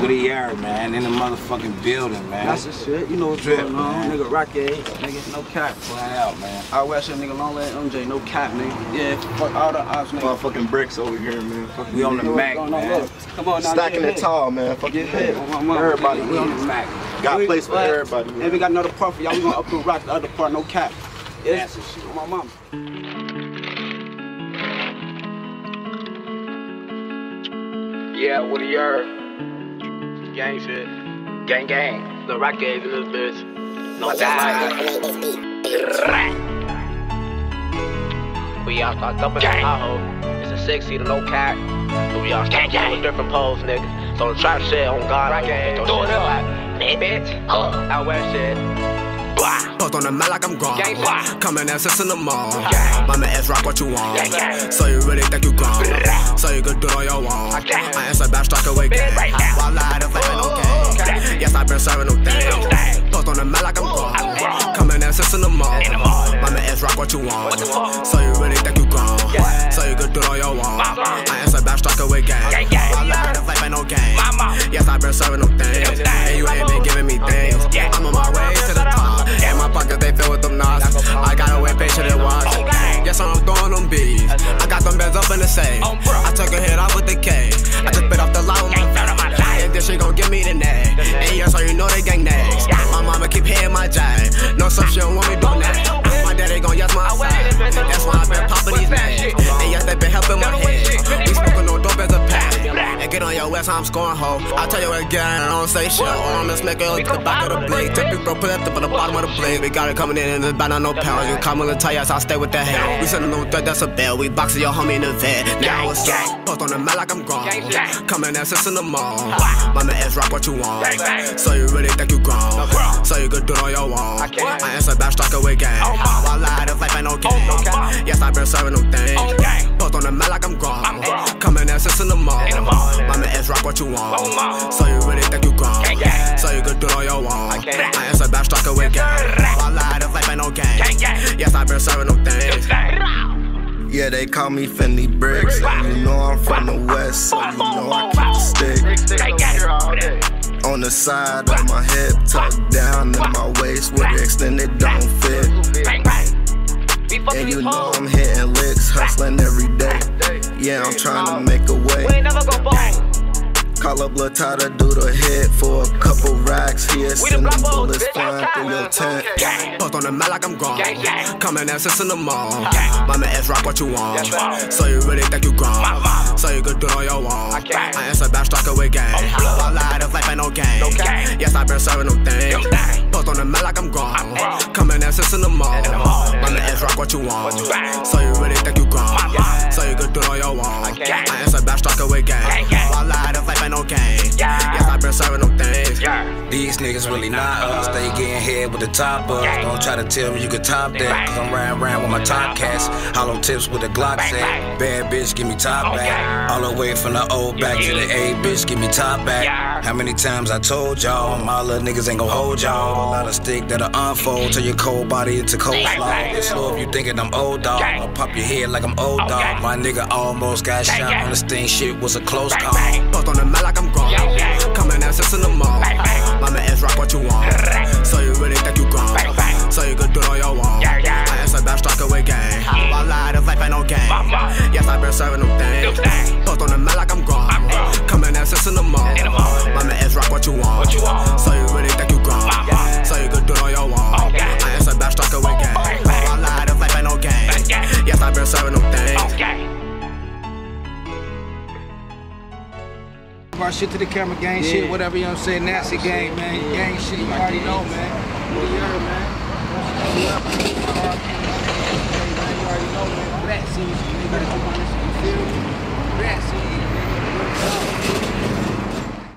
What he are, man, in the motherfucking building, man. That's the shit. You know what's Drip, going on. man. Nigga Rocky, nigga, no cap. Flat out, man. I wear that nigga Long Leg MJ, no cap, nigga. Yeah, fuck all the odds, nigga. Motherfucking bricks over here, man. We on the Mac, man. Look, come on now. Stacking it tall, man. Fuck Get hit on my mama. Everybody We on the Mac. got a place for everybody, man. And we got another part for y'all. We gonna up and rock the other part, no cap. That's Yeah, the shit. on my mama. Yeah, what a year. Gang shit. Gang gang. The rock gave you this bitch. No die. We all start up in the Tahoe. It's a 6-seater, no cat. So we all start with different poles, niggas. So the trap shit on God, I can't do it up. Bitch. Out west shit. Post on the map like I'm gone. Gang, Coming and sits in the mall. Gang. Mama ass rock what you want. Gang. So you really think you gone. So you could do it all you want. Gang. I answer back, strike away gang. Right now. While I the flame ain't okay. Yes, I've been serving no things. Post on the map like I'm gone. Coming and sits in the mall. Mama ass rock what you want. So you really think you gone. So you could do it all you want. I answer back, strike away gang. While I the flame ain't no game. Yes, I've been serving no things. And you ain't been giving me things. I'm on my way to the top. And my pockets, they fill with them knots. I gotta wait patient and watch. Yes, I'm throwing them bees. I got them bands up in the safe. I took a hit off with the K. I just bit off the line with my face. And this shit gon' give me the nag. And yes, so you know they gang next. My mama keep hitting my jive. No such she don't want me doing that. My daddy gon' yes my side. That's why I been popping these nags. And yes, they been helping my head. We smoking no dope as a pack. And get on your west, I'm scoring hoe. I tell you again, I don't say shit. On this nigga, look at the back of the blade. Tip you, bro, put up to the bottom of the blade. We got it coming in the band, no pounds. You come on the tires, I stay with the hell. We sending no threat, that's a bell. We boxing your homie in the vet. Now it's post on the map like I'm gone. Coming and sits in the mall. Mama ass rock what you want. So you really think you gone. So you could do it all you want. I answer back, strike away gang. While I the life ain't no game. Yes, I've been serving no things. Post on the map like I'm gone. Coming and sits in the mall. Mama ass rock what you want. So you really think you gone. So you could do it all you want. I answer back, strike away gang. While I the life ain't no game. Yes, I've been serving no things. Yeah, they call me Fendi Bricks. You know I'm from the west, so you know I keep the stick. On the side of my hip, tucked down in my waist where the extended don't fit. And you know I'm hitting licks, hustling every day. Yeah, I'm trying to make a way. Call up Lil Ty to do the hit for a couple racks. Here, send them bullets flying through your tent. Post on the map like I'm gone. Coming and sits in the mall. Mama ass rock what you want. So you really think you gone. So you could do it all you want. I answer back, strike away gang. While I the life ain't no game. Yes, I've been serving no things. Post on the map like I'm gone. Coming and sits in the mall. Mama ass rock what you want. So you really think you gone. So you could do it all you want. I answer back, strike away gang. While I the life ain't no game. Yes, I've been serving no things. These niggas really not us. They getting head with the top up. Don't try to tell me you can top that. Cause I'm riding around with my top cats. Hollow tips with the Glock set. Bad bitch, give me top back. All the way from the old back to the A, bitch, give me top back. How many times I told y'all, my little niggas ain't gon' hold y'all. A lot of stick that'll unfold, turn your cold body into coleslaw. Get slow if you thinking I'm old dog. I'll pop your head like I'm old dog. My nigga almost got shot on the sting, shit was a close call. Post on the map like I'm gone. Coming and sits in the mall. Mama ass rock what you want. So you really think you gone. So you could do it all you want. I answer back, strike away gang. While I the life ain't no game. Yes, I've been serving no things. Post on the map like I'm gone. Coming and sits in the mall. Mama ass rock what you want. So you really think you gone. So you could do it all you want. I answer back, strike away gang. While I the life ain't no game. Yes, I've been serving no things. Our shit to the camera, gang shit, whatever, you know what I'm saying, nasty gang, man, gang shit, you already know, man. What do you heard, man?